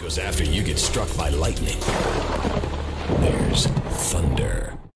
follows after you get struck by lightning. There's thunder.